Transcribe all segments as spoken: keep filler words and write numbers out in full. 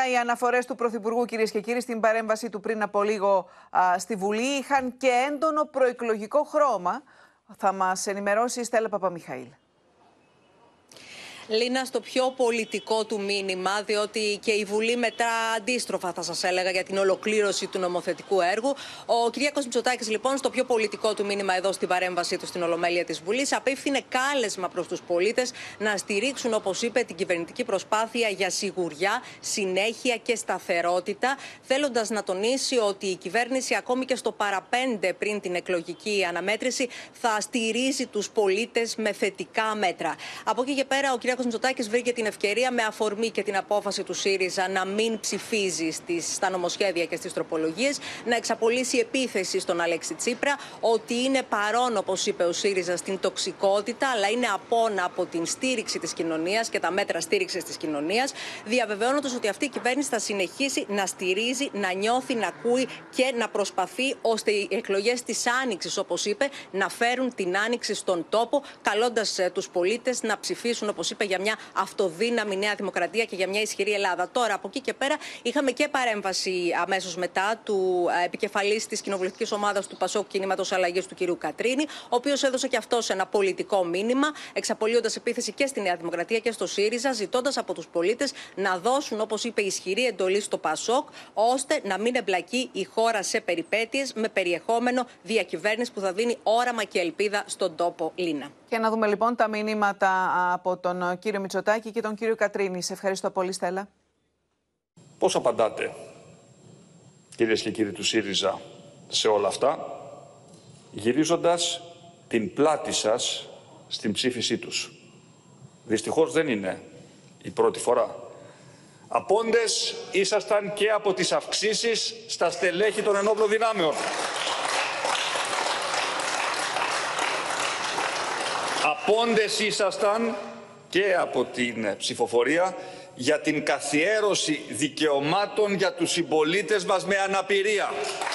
οι αναφορές του Πρωθυπουργού, κυρίες και κύριοι, στην παρέμβαση του πριν από λίγο α, στη Βουλή είχαν και έντονο προεκλογικό χρώμα. Θα μας ενημερώσει η Στέλλα Παπαμιχαήλ. Λίνα, στο πιο πολιτικό του μήνυμα, διότι και η Βουλή μετρά αντίστροφα, θα σας έλεγα, για την ολοκλήρωση του νομοθετικού έργου. Ο Κυριάκος Μητσοτάκης, λοιπόν, στο πιο πολιτικό του μήνυμα εδώ στην παρέμβασή του στην Ολομέλεια της Βουλής, απίφθινε κάλεσμα προς τους πολίτες να στηρίξουν, όπως είπε, την κυβερνητική προσπάθεια για σιγουριά, συνέχεια και σταθερότητα, θέλοντας να τονίσει ότι η κυβέρνηση, ακόμη και στο παραπέντε πριν την εκλογική αναμέτρηση, θα στηρίζει τους πολίτες με θετικά μέτρα. Από εκεί και πέρα, ο Κυριάκος Ο Μητσοτάκης βρήκε την ευκαιρία, με αφορμή και την απόφαση του ΣΥΡΙΖΑ να μην ψηφίζει στις, στα νομοσχέδια και στις τροπολογίες, να εξαπολύσει επίθεση στον Αλέξη Τσίπρα ότι είναι παρόν, όπως είπε ο ΣΥΡΙΖΑ, στην τοξικότητα, αλλά είναι απόν από την στήριξη της κοινωνίας και τα μέτρα στήριξης της κοινωνίας, διαβεβαιώνοντας ότι αυτή η κυβέρνηση θα συνεχίσει να στηρίζει, να νιώθει, να ακούει και να προσπαθεί ώστε οι εκλογές της Άνοιξης, όπως είπε, να φέρουν την Άνοιξη στον τόπο, καλώντας ε, τους πολίτες να ψηφίσουν, όπως είπε, για μια αυτοδύναμη Νέα Δημοκρατία και για μια ισχυρή Ελλάδα. Τώρα, από εκεί και πέρα, είχαμε και παρέμβαση αμέσως μετά του επικεφαλής της κοινοβουλευτικής ομάδας του Πασόκ Κινήματος Αλλαγής, του κ. Κατρίνη, ο οποίος έδωσε και αυτός ένα πολιτικό μήνυμα, εξαπολύοντας επίθεση και στη Νέα Δημοκρατία και στο ΣΥΡΙΖΑ, ζητώντας από τους πολίτες να δώσουν, όπως είπε, ισχυρή εντολή στο Πασόκ, ώστε να μην εμπλακεί η χώρα σε περιπέτειες, με περιεχόμενο διακυβέρνηση που θα δίνει όραμα και ελπίδα στον τόπο. Λίνα. Και να δούμε λοιπόν τα μηνύματα από τον κύριο Μητσοτάκη και τον κύριο Κατρίνη. Σε ευχαριστώ πολύ, Στέλλα. Πώς απαντάτε, κυρίες και κύριοι του ΣΥΡΙΖΑ, σε όλα αυτά, γυρίζοντας την πλάτη σας στην ψήφισή τους? Δυστυχώς δεν είναι η πρώτη φορά. Απόντες ήσασταν και από τις αυξήσεις στα στελέχη των ενόπλων δυνάμεων. Απόντες ήσασταν και από την ψηφοφορία για την καθιέρωση δικαιωμάτων για τους συμπολίτες μας με αναπηρία.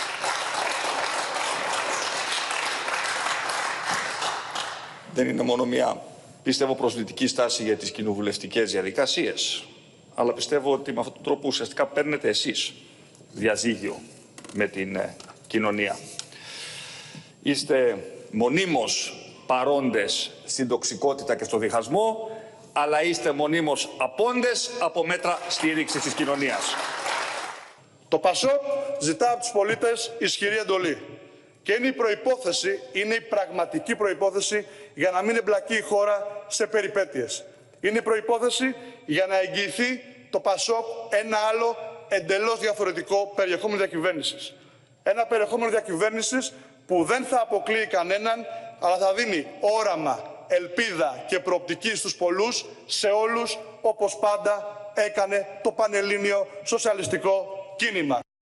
Δεν είναι μόνο μια, πιστεύω, προσβλητική στάση για τις κοινοβουλευτικές διαδικασίες, αλλά πιστεύω ότι με αυτόν τον τρόπο ουσιαστικά παίρνετε εσείς διαζύγιο με την κοινωνία. Είστε μονίμως παρόντες στην τοξικότητα και στο διχασμό, αλλά είστε μονίμως απόντες από μέτρα στήριξης της κοινωνίας. Το ΠΑΣΟΚ ζητά από τους πολίτες ισχυρή εντολή. Και είναι η προϋπόθεση, είναι η πραγματική προϋπόθεση για να μην εμπλακεί η χώρα σε περιπέτειες. Είναι η προϋπόθεση για να εγγυηθεί το ΠΑΣΟΚ ένα άλλο εντελώς διαφορετικό περιεχόμενο διακυβέρνησης. Ένα περιεχόμενο διακυβέρνησης που δεν θα αποκλείει κανέναν, αλλά θα δίνει όραμα, ελπίδα και προοπτική στους πολλούς, σε όλους, όπως πάντα έκανε το πανελλήνιο σοσιαλιστικό κίνημα.